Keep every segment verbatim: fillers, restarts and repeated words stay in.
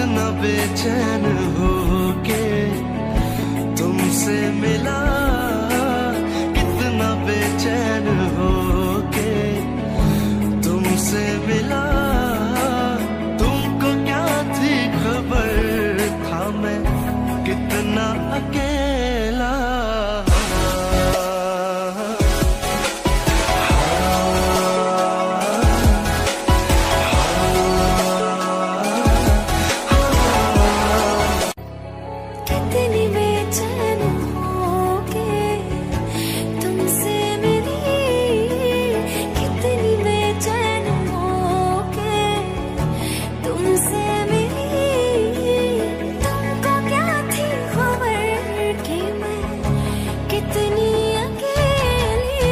कितना बेचैन हो के तुमसे मिला, कितना बेचैन हो के तुमसे मिला। तुमको क्या थी खबर, था मैं कितना अकेला। कितनी बेचैन होके तुमसे मिली, कितनी बेचैन होके तुमसे मिली। तुमको क्या थी खबर कि मैं कितनी अकेली।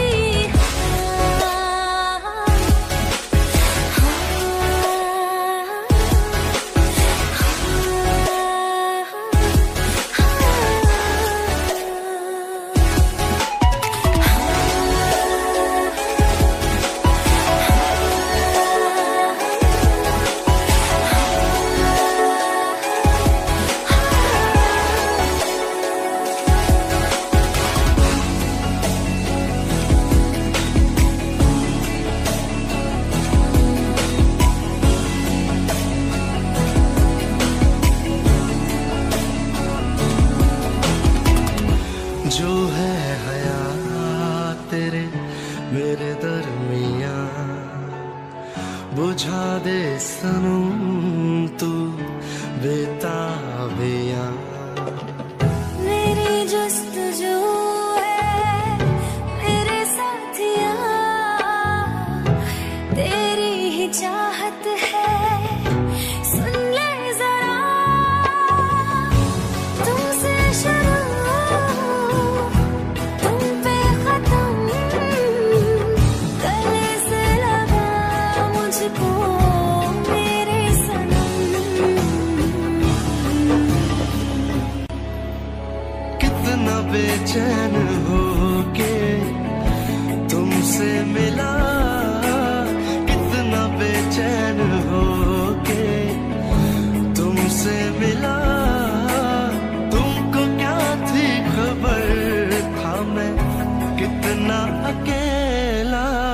जो है हया तेरे मेरे दरमिया, बुझा दे सनम तू बेताबिया। मेरी जुस्तजू है मेरे साथिया, तेरी ही चाहत है, सुन ले जरा। तुमसे शुरू तुम पे खत्म, गले से लगा मुझको मेरे सनम। कितना बेचैन हो के तुमसे मिला, कितना बेचैन हो के तुमसे मिला। तुमको क्या थी खबर, था मैं कितना अकेला।